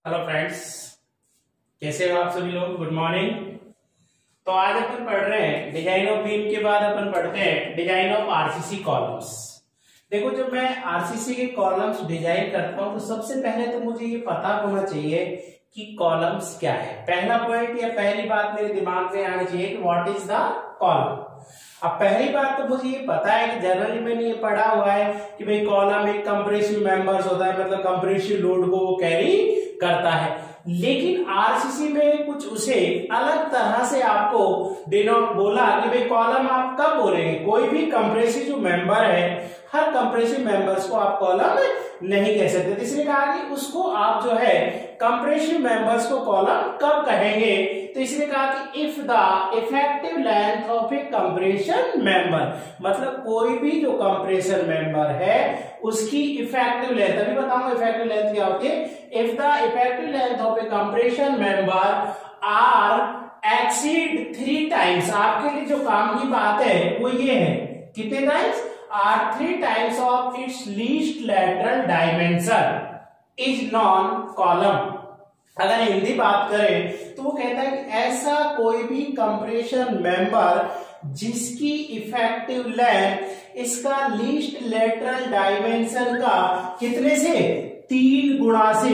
Hello friends, कैसे हो आप सभी लोग। Good morning. तो आज अपन पढ़ रहे हैं डिजाइन ऑफ बीम के बाद अपन पढ़ते हैं डिजाइन ऑफ आरसीसी कॉलम्स। देखो, जब मैं आरसीसी के कॉलम्स डिजाइन करता हूं तो सबसे पहले तो मुझे ये पता होना चाहिए कि कॉलम्स क्या है। पहला पॉइंट या पहली बात मेरे दिमाग में आनी चाहिए कि व्हाट इज द कॉलम। अब पहली बात तो मुझे ये पता है कि जनरली मैंने ये पढ़ा हुआ है कि भाई कॉलम एक कंप्रेसिव मेंबर्स होता है, मतलब कंप्रेसिव लोड को वो कैरी करता है। लेकिन आरसीसी में कुछ उसे अलग तरह से आपको डिनोट बोला कि भाई कॉलम आप कब बोलेंगे। कोई भी कंप्रेसिव जो मेंबर है, हर कंप्रेसिव मेंबर्स को आप कॉलम नहीं कह सकते। इसलिए कहा कि उसको आप जो है कंप्रेसिव मेंबर्स को कॉलम कब कहेंगे, तो इसलिए कहा कि if the effective length of a compression member, मतलब कोई भी जो कंप्रेशन मेंबर है उसकी इफेक्टिव लेंथ, अभी बताऊंगा इफेक्टिव लेंथ क्या होती है। If the effective length of a compression member are exceed 3 times, आपके लिए जो काम की बात है वो ये है, कितने times, are 3 times of its least lateral dimension is non column। अगर हिंदी बात करें तो वो कहता है कि ऐसा कोई भी कंप्रेशन मेंबर जिसकी इफेक्टिव लेंथ इसका लीस्ट लेटरल डायमेंशन का कितने से 3 गुणा से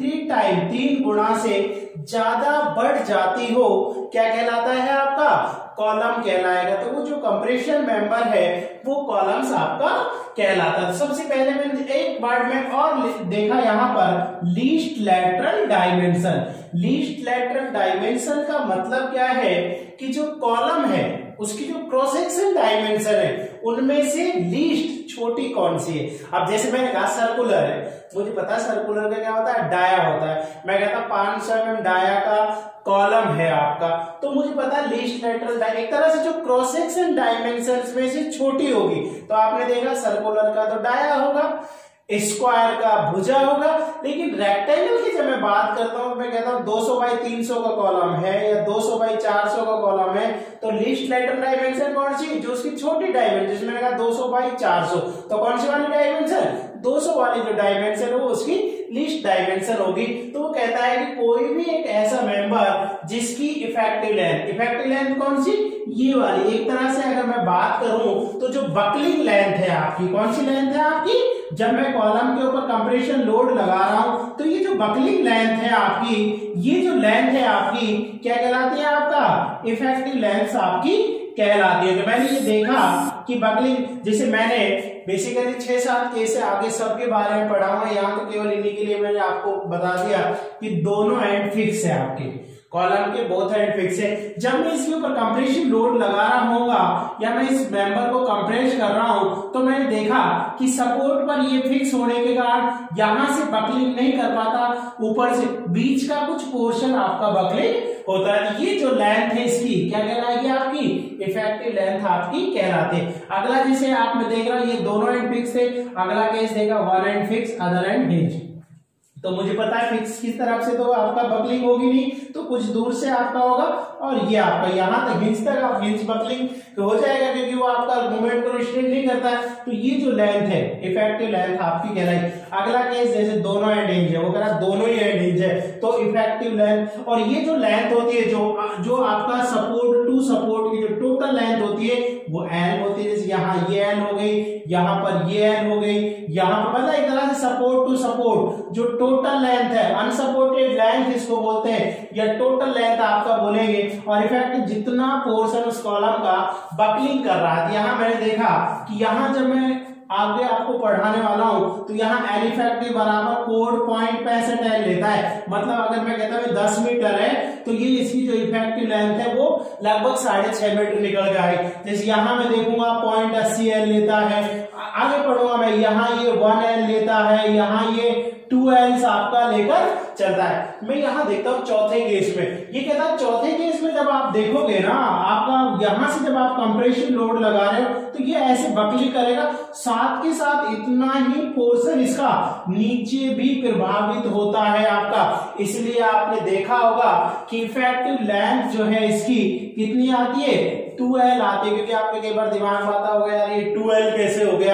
3 गुणा से ज्यादा बढ़ जाती हो, क्या कहलाता है आपका, कॉलम कहलाएगा। तो वो जो कंप्रेशन मेंबर है वो कॉलम्स आपका कहलाता है। सबसे पहले मैंने एक वर्ड में और देखा यहां पर least lateral dimension. Least lateral dimension का मतलब क्या है कि जो कॉलम है उसकी जो क्रॉस सेक्शन डायमेंशन है उनमें से लीस्ट छोटी कौन सी है। अब जैसे मैंने कहा सर्कुलर है, मुझे पता है सर्कुलर का क्या होता है, डाया होता है। मैं कहता 500 mm डाया का कॉलम है आपका, तो मुझे पता है लीस्ट लेटरल एक तरह से जो क्रॉस सेक्शन डायमेंशंस में से छोटी होगी। तो आपने देखा सर्कुलर का तो डाया होगा, स्क्वायर का भुजा होगा। लेकिन रेक्टेंगल की जब मैं बात करता हूं, मैं कहता हूं 200 बाई 300 का कॉलम है या 200 बाई 400 का कॉलम है, तो लीस्ट लेटरल डायमेंशन कौन सी, जो उसकी छोटी डायमेंशन, जिसमें मैंने कहा 200 बाई 400, तो कौन सी वाली डायमेंशन, 200 वाली जो डायमेंशन है वो उसकी लीस्ट डायमेंशन होगी। तो वो कहता है कि कोई भी एक ऐसा मेंबर जिसकी इफेक्टिव लेंथ कौन सी, ये वाली। एक तरह से अगर मैं बात करूं तो जो बकलिंग लेंथ है आपकी, कौन सी लेंथ है आपकी, जब मैं कॉलम के ऊपर कंप्रेशन लोड लगा रहा हूं तो ये जो बकलिंग लेंथ है आपकी, ये जो लेंथ है आपकी क्या कहलाती है, आपका इफेक्टिव लेंथ आपकी कहलाती है। तो मैंने ये देखा कि बकलिंग, जैसे मैंने बेसिकली 6-7 केस आगे सबके बारे में पढ़ा हुआ, यहाँ तो केवल इन्हीं के लिए मैंने आपको बता दिया कि दोनों एंड फिक्स है, आपके कॉलम के बोथ एंड फिक्स है। जब मैं इसके ऊपर कंप्रेशन लोड लगा रहा होगा या मैं इस मेंबर को कंप्रेस कर रहा हूं तो मैंने देखा कि सपोर्ट पर ये फिक्स होने के कारण यहां से बकलिंग नहीं कर पाता, ऊपर से बीच का कुछ पोर्शन आपका बकलिंग होता है। ये जो लेंथ है इसकी क्या कहलाएगी, आपकी इफेक्टिव लेंथ आपकी कहलाती है। अगला जैसे आप में देख रहा हूं ये दोनों एंड फिक्स है, अगला केस देगा one end fix other end hinge. तो मुझे पता है फिक्स की तरफ से तो आपका बकलिंग होगी नहीं, तो कुछ दूर से आपका होगा, और ये आपका यहां तक हिंज तक आप हिंज बकलिंग तो हो जाएगा क्योंकि वो आपका मूवमेंट को रिस्ट्रिक्ट नहीं करता है। तो ये जो लेंथ है इफेक्टिव लेंथ आपकी कहलाएगी। अगला केस जैसे दोनों एंड हिंज है, वो कह रहा दोनों ही एंड हिंज है, तो इफेक्टिव लेंथ। और ये जो लेंथ होती है जो आपका सपोर्ट टू सपोर्ट की जो टोटल लेंथ होती है वो एल होती है। जैसे यहाँ ये एल हो गई, यहाँ पर ये एल हो गई, यहाँ पर पता है एक तरह से सपोर्ट टू सपोर्ट जो टोटल लेंथ है, अनसपोर्टेड लेंथ इसको बोलते हैं, या टोटल लेंथ आपका बोलेंगे। और इफेक्टिव जितना पोर्शन उस कॉलम का बकलिंग कर रहा है, यहां मैंने देखा कि यहां जब मैं आगे आपको पढ़ाने वाला हूं तो यहाँ एल इफेक्टिव बराबर कोड 0.65 एल लेता है। मतलब अगर मैं कहता हूँ 10 मीटर है तो ये इसकी जो इफेक्टिव लेंथ है वो लगभग 6.5 मीटर निकल गया है। जैसे यहाँ मैं देखूंगा 0.80 एल लेता है, आगे पढ़ूंगा मैं, यहाँ ये 1 एल लेता है, यहाँ ये 2 एल्स आपका लेकर चलता है। मैं यहाँ देखता हूँ चौथे केस में, ये कहता है चौथे केस में जब आप देखोगे ना, आपका यहां से जब आप कंप्रेशन लोड लगा रहे हो तो ये ऐसे बकलिंग करेगा, साथ के साथ इतना ही पोर्शन इसका नीचे भी प्रभावित होता है आपका। इसलिए आपने देखा होगा कि इफेक्टिव लेंथ जो है इसकी कितनी आती है, 2L आती है। क्योंकि आपके कई बार दिमाग में आता होगा यार ये 2L कैसे हो गया, तो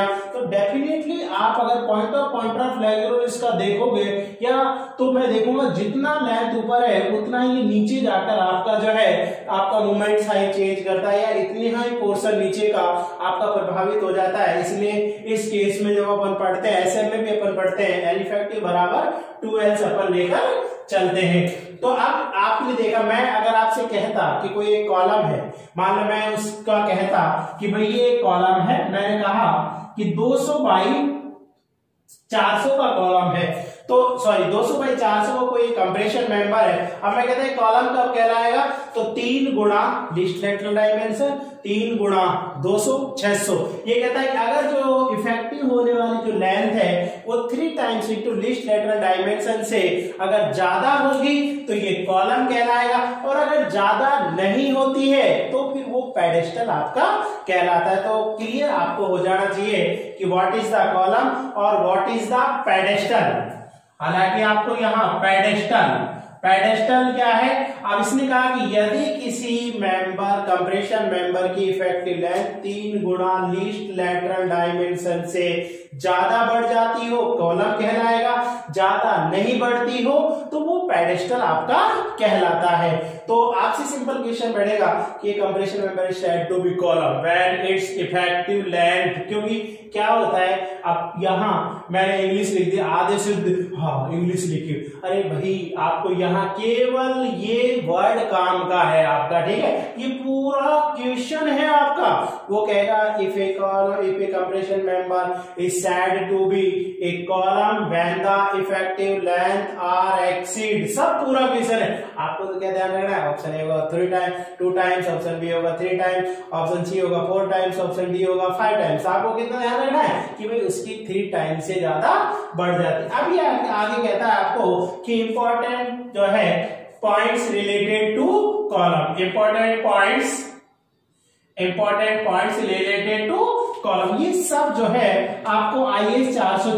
डेफिनेटली आप अगर पॉइंट ऑफ लेंथ इसका देखोगे या तो मैं देखूंगा जितना लेंथ ऊपर है उतना ही नीचे जाकर आपका जो है आपका मूवमेंट साइज चेंज करता है, या इतनी हाई पोर्शन नीचे का आपका प्रभावित हो जाता है। इसलिए इस केस में जब अपन पढ़ते हैं एसएम में भी अपन पढ़ते हैं एल इफेक्टिव बराबर 2L अपन लेकर चलते हैं। तो अब आपने देखा, मैं अगर आपसे कहता कि कोई एक कॉलम है, मान लो मैं उसका कहता कि भाई ये एक कॉलम है, मैंने कहा कि 200 बाई 400 का कॉलम है, तो सॉरी 200 बाई 400 का कोई कंप्रेशन मेंबर है। अब मैं कहता है कॉलम कब कहलाएगा, तो 3 गुणा लीस्ट लेटरल डायमेंशन 3 गुणा 200 600। ये कहता है कि अगर जो इफेक्टिव होने वाली जो लेंथ है वो 3 times into least lateral dimension से अगर ज्यादा होगी तो ये कॉलम कहलाएगा, और अगर ज्यादा नहीं होती है तो फिर वो पेडेस्टल आपका कहलाता है। तो क्लियर आपको हो जाना चाहिए कि व्हाट इज द कॉलम और व्हाट इज द पेडेस्टल। हालांकि आपको यहाँ पेडेस्टल क्या है, अब इसने कहा कि यदि किसी मेंबर कंप्रेशन मेंबर की इफेक्टिव लेंथ 3 गुणा लीस्ट लेटरल डायमेंशन से ज्यादा बढ़ जाती हो कॉलम कहलाएगा, ज्यादा नहीं बढ़ती हो तो वो पेडेस्टल आपका कहलाता है। तो आपसे सिंपल क्वेश्चन बढ़ेगा कि compression member is said to be column when it's effective length, क्योंकि क्या होता है, अब यहां मैंने इंग्लिश लिख दिया आधे शुद्ध, हाँ इंग्लिश लिखी, अरे भाई आपको यहाँ केवल ये वर्ड काम का है आपका, ठीक है, ये पूरा क्वेश्चन है आपका। वो कहेगा if a compression member is said to be a column when the effective length are exceed, सब पूरा क्वेश्चन है। आपको तो क्या ध्यान रखना है, ऑप्शन ए होगा 3 टाइम्स 2 टाइम्स, ऑप्शन बी होगा 3 टाइम्स, ऑप्शन सी होगा 4 टाइम्स, ऑप्शन डी होगा 5 टाइम्स। आपको कितना ध्यान रखना है कि भाई उसकी 3 टाइम्स से ज्यादा बढ़ जाती है। अब ये आगे कहता है आपको कि इंपॉर्टेंट जो है points related to column, important points related to column, ये सब जो है आपको IAS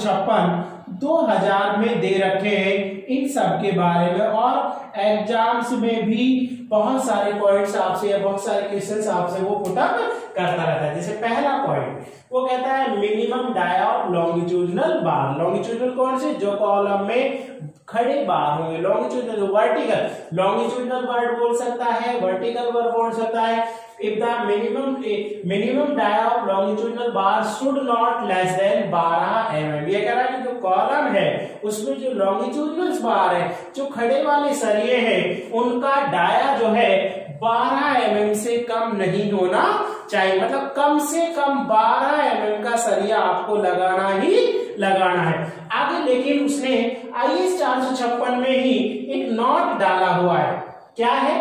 456 2000 में दे रखे हैं इन सब के बारे में, और एग्जाम्स में भी बहुत सारे पॉइंट्स आपसे या बहुत सारे क्वेश्चंस आपसे वो पुटअप करता रहता है। जैसे पहला पॉइंट वो कहता है minimum dia of longitudinal bar. Longitudinal कौन से, जो कॉलम में खड़े बार होंगे, लॉन्गिट्यूडनल जो वर्टिकल, लॉन्गिट्यूडनल वर्ड बोल सकता है, वर्टिकल वर्ड बोल सकता है। If the minimum dia of longitudinal bar should not less than 12 mm, ये कह रहा है कि जो कॉलम है उसमें जो लॉन्गिट्यूडनल बार है, जो खड़े वाले सरिये हैं, उनका डाया जो है 12 mm से कम नहीं होना चाहिए। मतलब कम से कम 12 mm का सरिया आपको लगाना ही लगाना है। आगे लेकिन उसने IAS 456 में ही एक नोट डाला हुआ है, क्या है,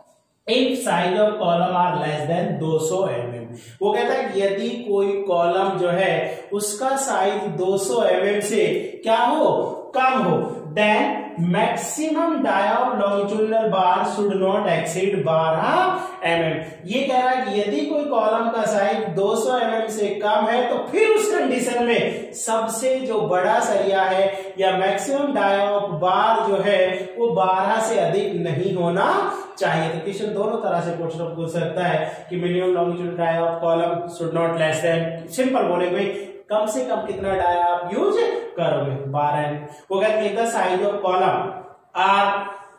if size of column are less than 200 mm। वो कहता है कि यदि कोई कॉलम जो है उसका साइज 200 mm से क्या हो, कम हो, then maximum dia of longitudinal bar should not exceed 12 mm। ये कह रहा है कि यदि कोई कॉलम का साइज 200 mm से कम है तो फिर उस कंडीशन में सबसे जो बड़ा सरिया है या मैक्सिमम डाया ऑफ बार जो है वो 12 से अधिक नहीं होना चाहिए। तो क्वेश्चन दोनों तरह से पूछ सकता है कि minimum longitudinal dia of column should not less than, simple बोलेंगे कम से कम कितना डाया आप यूज करोगे, 12। वो कहते हैं the size of column are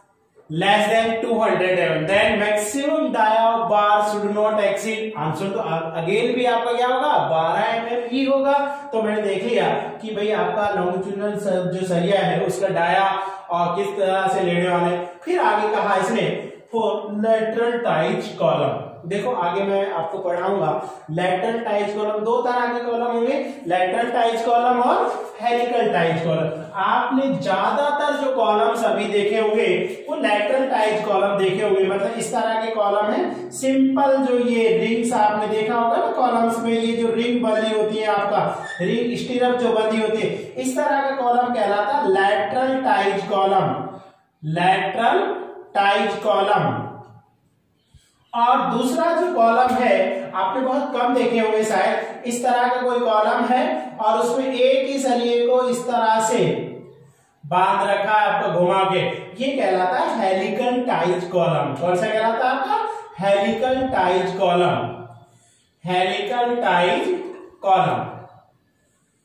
less than 200 mm, then maximum dia of bar should not exceed, answer तो अगेन भी आपका क्या होगा, 12 mm ही होगा। तो मैंने देख लिया कि भाई आपका लॉन्गिट्यूडनल जो सरिया है उसका डाया और किस तरह से लेने वाले। फिर आगे कहा इसने फॉर लेटरल टाइज कॉलम, देखो आगे मैं आपको पढ़ाऊंगा लेटरल टाइज कॉलम, 2 तरह के कॉलम होंगे, लेटरल टाइज कॉलम और हेलिकल टाइज कॉलम। आपने ज्यादातर जो कॉलम्स अभी देखे होंगे वो लेटरल टाइज कॉलम देखे होंगे, मतलब इस तरह के कॉलम है सिंपल, जो ये रिंग्स आपने देखा होगा ना कॉलम्स में, ये जो रिंग बंधी होती है आपका रिंग स्टीरअप जो बंधी होती है, इस तरह का कॉलम कहलाता है lateral ties column, lateral ties column. और दूसरा जो कॉलम है आपने बहुत कम देखे होंगे शायद, इस तरह का कोई कॉलम है और उसमें एक ही सरिये को इस तरह से बांध रखा है आपको घुमा के, ये कहलाता है हेलिकल टाइज कॉलम। कौन सा कहलाता है आपका, helical ties column, helical ties column.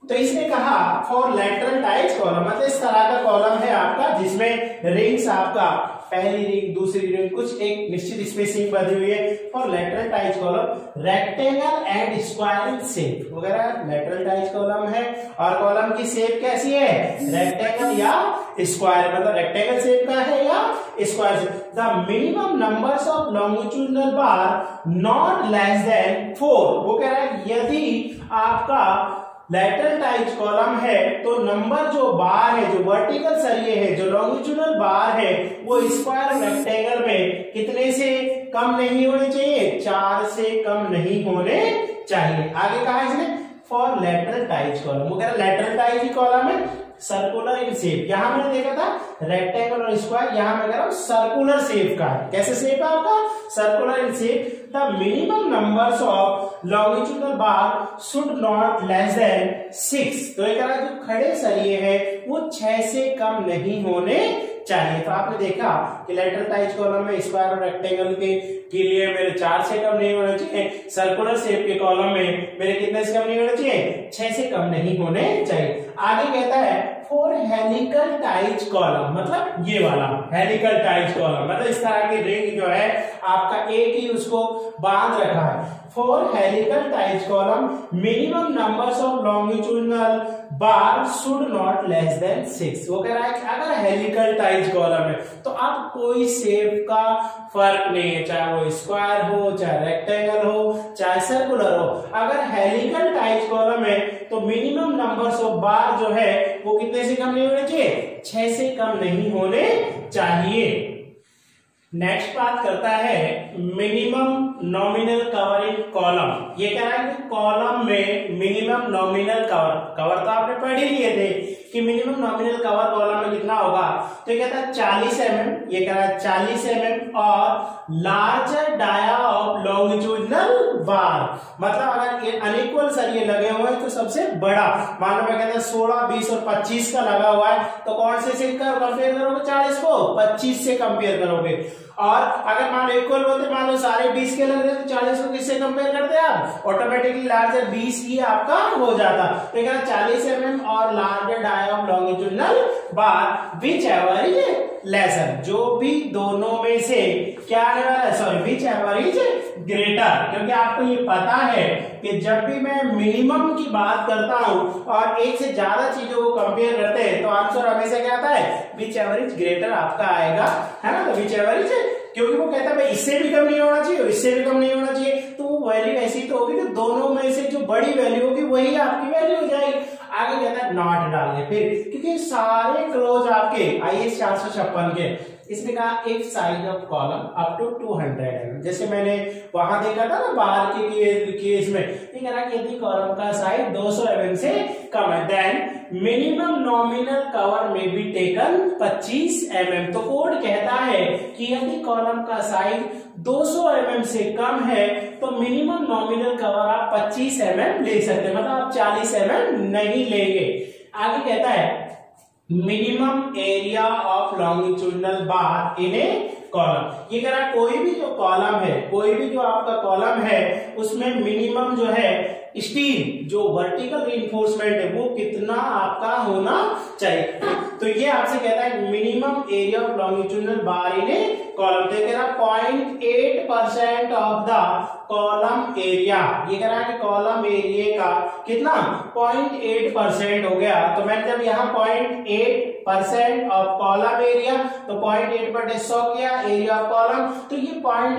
तो इसने कहा फॉर लैटरल टाइज कॉलम, मतलब इस तरह का कॉलम है आपका जिसमें रिंग्स आपका पहली रिंग दूसरी रिंग कुछ एक निश्चित स्पेसिंग बनी हुई है। For lateral ties column rectangle and square in shape वगैरह लैटरल टाइज कॉलम है और कॉलम की शेप कैसी है, रेक्टेंगल या स्क्वायर, मतलब रेक्टेंगल शेप का है या square shape. The minimum numbers of longitudinal bar not less than 4, वो कह रहा है यदि आपका लैटरल टाइज कॉलम है तो नंबर जो बार है, जो वर्टिकल सरिये है, जो लॉन्गिट्यूडिनल बार है वो स्क्वायर रेक्टेंगल में कितने से कम नहीं होने चाहिए, 4 से कम नहीं होने चाहिए। आगे कहा इसने फॉर लैटरल टाइज कॉलम, वो कह रहा लैटरल टाइज कॉलम है सर्कुलर इन शेप, यहां मैंने देखा था रेक्टेंगल और स्क्वायर, यहां मैं कह रहा हूं सर्कुलर शेप का है। कैसे शेप है आपका, circular in shape. The minimum numbers of longitudinal bar should not less than 6, तो ये कह रहा है जो खड़े सरिये हैं वो 6 से कम नहीं होने चाहिए। तो आपने देखा कि लैटरल टाइज कॉलम में स्क्वायर और रेक्टेंगल के लिए मेरे 4 से कम नहीं होना चाहिए, सर्कुलर शेप के कॉलम में मेरे कितने से कम नहीं होना चाहिए, 6 से कम नहीं होने चाहिए। आगे कहता है फॉर हेलिकल टाइज कॉलम, मतलब ये वाला हेलिकल टाइज कॉलम, मतलब इस तरह की रिंग जो है आपका एक ही उसको बांध रखा है। For helical ties column minimum numbers of longitudinal bar should not less than 6, वो कह रहा है कि अगर हेलिकल टाइज कॉलम है तो आप कोई शेप का फर्क नहीं है, चाहे वो स्क्वायर हो, चाहे रेक्टेंगल हो, चाहे सर्कुलर हो, अगर हेलिकल टाइज कॉलम है तो मिनिमम नंबर्स ऑफ बार जो है वो कितने से कम नहीं होने चाहिए, 6 से कम नहीं होने चाहिए। नेक्स्ट बात करता है minimum nominal cover in column, ये कह रहा है कि कॉलम में मिनिमम नॉमिनल कवर तो आपने पढ़ ही लिए थे कि मिनिमम नॉमिनल कवर कॉलम में कितना होगा, तो ये कहता है 40 mm, ये कह रहा है 40 mm और larger dia of longitudinal bar, मतलब अगर अनइक्वल सरिये लगे हुए हैं तो सबसे बड़ा, मान लो मैं कहता 16, 20 और 25 का लगा हुआ है तो कौन से कंपेयर करोगे, 40 को 25 से कंपेयर करोगे। और अगर मान लो इक्वल होते, मान लो सारे 20 के लग रहे तो 40 को किससे कंपेयर करते हैं आप, ऑटोमेटिकली लार्जर 20 ही आपका हो जाता। तो कहना 40 mm और larger dia of longitudinal bar whichever is lesser, जो भी दोनों में से क्या आने वाला है, sorry whichever is greater, क्योंकि आपको ये पता है कि जब भी मैं मिनिमम की बात करता हूं और एक से ज्यादा चीजों को कंपेयर करते हैं तो आंसर हमेशा क्या आता है, विच एवर इज ग्रेटर आपका आएगा, है ना। तो विच एवर इज, क्योंकि वो कहता है भाई इससे भी कम नहीं होना चाहिए, इससे भी कम नहीं होना चाहिए, तो वो वैल्यू ऐसी तो होगी कि दोनों में से जो बड़ी वैल्यू होगी वही आपकी वैल्यू हो जाएगी। आगे कहता है नॉट डालने, फिर क्योंकि सारे क्लोज आपके IS 456 के, इसने कहा एक size of column up to 200 mm, जैसे मैंने वहां देखा था ना बाहर के केस में, ये कह रहा कि यदि कॉलम का साइज 200 mm से कम है देन मिनिमम नॉमिनल कवर में बी टेकन 25 mm। तो कोड कहता है कि यदि कॉलम का साइज 200 mm से कम है तो मिनिमम नॉमिनल कवर आप 25 mm ले सकते हैं, मतलब आप 40 mm नहीं लेंगे। आगे कहता है minimum area of longitudinal bar in a column, ये कह रहा है कोई भी जो कॉलम है, कोई भी जो आपका कॉलम है उसमें मिनिमम जो है स्टील जो वर्टिकल रीइंफोर्समेंट है वो कितना आपका होना चाहिए। तो ये आपसे कहता है minimum area of longitudinal bar in a column, तो कह रहा 0.8% ऑफ द कॉलम एरिया, ये कह रहा है कि कॉलम एरिया का कितना 0.8% हो गया। तो मैंने जब यहाँ 0.8% ऑफ कॉलम एरिया तो 0.8 पर 100 किया एरिया ऑफ कॉलम, तो ये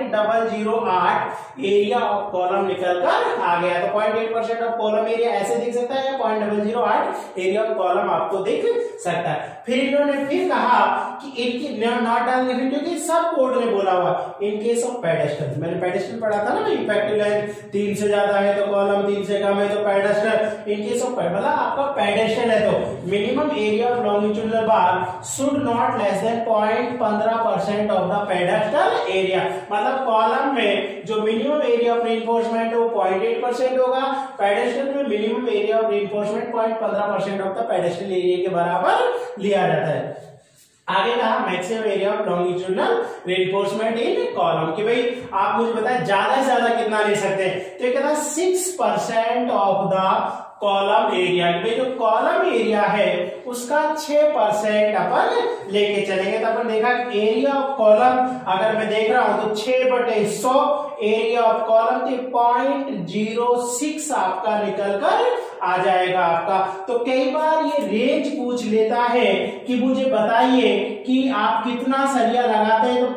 0.008 एरिया ऑफ कॉलम निकल कर आ गया। तो 0.8% ऑफ कॉलम एरिया ऐसे दिख सकता है या 0.008 एरिया ऑफ कॉलम आपको दिख सकता है। फिर इन्होंने फिर कहा कि इनकी नॉट डालने, क्योंकि सब कोड ने बोला हुआ इन केस ऑफ पेडेस्टल, मैंने पेडेस्टल पढ़ा था ना, इफेक्टिव लेंथ 3 से ज्यादा है तो कॉलम, 3 से कम है तो पेडेस्टल। इन केस ऑफ मतलब आपका पेडेस्टल है तो minimum area of longitudinal bar should not less than 0.15% of the pedestal area, मतलब कॉलम में जो मिनिमम एरिया ऑफ रीइंफोर्समेंट है वो 0.8% होगा, पेडेस्टल में minimum area of reinforcement 0.15% of the pedestal area के बराबर लिया जाता है। आगे कहा maximum area of longitudinal reinforcement in column, कि भाई आप मुझे बताएं ज्यादा से ज्यादा कितना ले सकते हैं, तो ये कहता है 6% ऑफ द कॉलम एरिया। जो कॉलम एरिया है उसका 6% अपन लेके चलेंगे। तो अपन देखा एरिया ऑफ कॉलम अगर मैं देख रहा हूं तो 6/100 एरिया ऑफ कॉलम तो 0.06 आपका निकल कर आ जाएगा आपका। तो कई बार ये रेंज पूछ लेता है कि मुझे बताइए कि आप कितना सरिया लगाते हैं, तो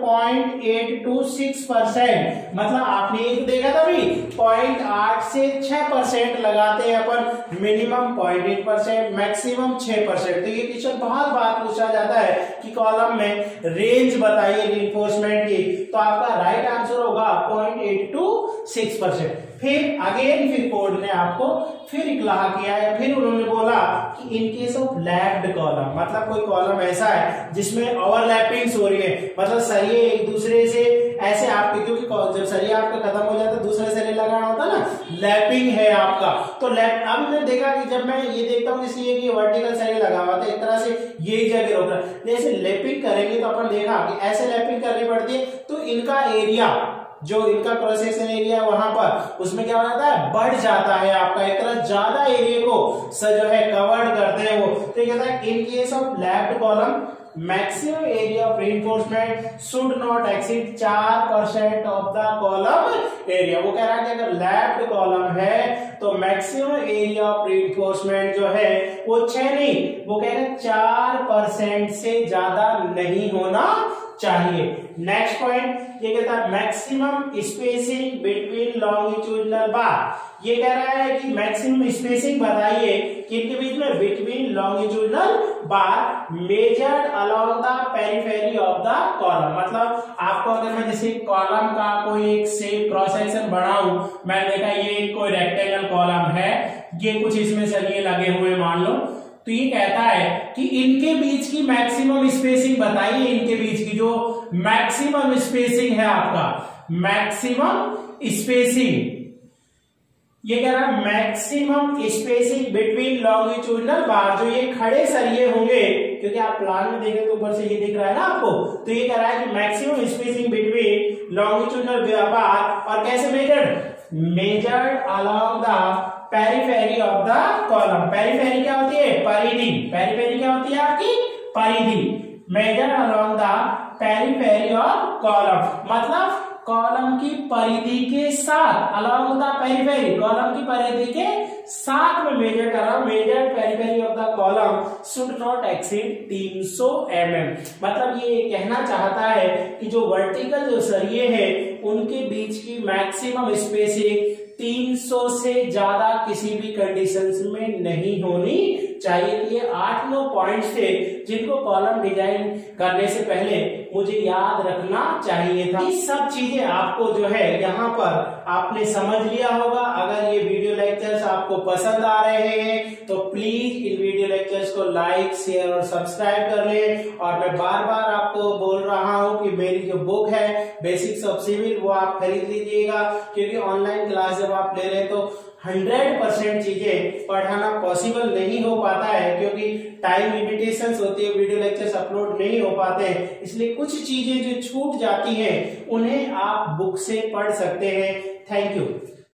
0.826%, मतलब आपने एक देखा था भी 0.8 से 6% लगाते हैं अपन, मिनिमम 0.8%, मैक्सिमम 6%। तो ये क्वेश्चन बहुत बार पूछा जाता है कि कॉलम में रेंज बताइए रीइंफोर्समेंट की, तो आपका राइट आंसर होगा 0.826%। फिर अगेन फिर कोड ने आपको फिर इकलाहा किया है, फिर उन्होंने बोला कि in case of lapped column, मतलब कोई कॉलम ऐसा है जिसमें ओवरलैपिंग्स हो रही है, मतलब सरिये एक दूसरे से ऐसे आपके, क्योंकि जब सरिया आपका खत्म हो जाता है दूसरे सरिये लगाना होता है ना, लैपिंग है आपका। तो लैप अब मैंने देखा कि जब मैं ये देखता हूँ किसी ये वर्टिकल सरिया लगा हुआ था एक तरह से ये जगह रोक रहा है, जैसे लैपिंग करेंगे तो अपन देखा कि ऐसे लैपिंग करनी पड़ती है, तो इनका एरिया जो इनका क्रॉस सेक्शन एरिया वहां पर उसमें क्या हो जाता है, बढ़ जाता है आपका, एक तरह ज्यादा एरिया को जो है कवर्ड करते हैं वो। तो कहता है in case of lapped column maximum area of reinforcement should not exceed 4% of the column area. वो कह रहा है कि अगर लैप्ड कॉलम है तो मैक्सिमम एरिया ऑफ रीइंफोर्समेंट जो है वो 6 नहीं, वो कह रहे हैं 4% से ज्यादा नहीं होना चाहिए। नेक्स्ट पॉइंट ये कहता है maximum spacing between longitudinal bar. ये कह रहा है कि मैक्सिमम स्पेसिंग बताइए किनके बीच में, between longitudinal bar measured along the periphery of the column. मतलब आपको अगर मैं जैसे कॉलम का कोई एक शेप क्रॉस सेक्शन बनाऊं, मैंने देखा ये कोई रेक्टेंगल कॉलम है, ये कुछ इसमें सरिये लगे हुए मान लो, तो ये कहता है कि इनके बीच की मैक्सिमम स्पेसिंग बताइए, इनके बीच की जो मैक्सिमम स्पेसिंग है आपका, मैक्सिमम स्पेसिंग, ये कह रहा है maximum spacing between longitudinal bar, जो ये खड़े सरिये होंगे, क्योंकि आप प्लान में देखें तो ऊपर से ये दिख रहा है ना आपको, तो ये कह रहा है कि maximum spacing between longitudinal bar, और कैसे measured along the periphery of the column. Periphery क्या होती है, परिधि, पेरिफेरी क्या होती है आपकी, परिधि, measure along the periphery of column, मतलब कॉलम की परिधि के साथ, अलोंग द पेरिफेरी, कॉलम की परिधि के साथ में मेजर कर रहा हूं, measure periphery of the column should not exceed 300 mm। मतलब ये कहना चाहता है कि जो वर्टिकल जो सरिये हैं उनके बीच की मैक्सिमम स्पेसिंग 300 से ज्यादा किसी भी कंडीशंस में नहीं होनी चाहिए। ये 8-9 पॉइंट्स थे जिनको कॉलम डिजाइन करने से पहले मुझे याद रखना चाहिए था। ये सब चीजें आपको जो है यहाँ पर आपने समझ लिया होगा। अगर ये वीडियो लेक्चर्स आपको पसंद आ रहे हैं तो प्लीज इन वीडियो लेक्चर्स को लाइक, शेयर और सब्सक्राइब कर लें। और मैं बार बार आपको बोल रहा हूँ कि मेरी जो बुक है बेसिक्स ऑफ सिविल वो आप खरीद लीजिएगा, क्योंकि ऑनलाइन क्लास जब आप ले रहे हैं तो 100% चीजें पढ़ाना पॉसिबल नहीं हो पाता है, क्योंकि टाइम लिमिटेशंस होती है, वीडियो लेक्चर्स अपलोड नहीं हो पाते हैं, इसलिए कुछ चीजें जो छूट जाती हैं उन्हें आप बुक से पढ़ सकते हैं। Thank you.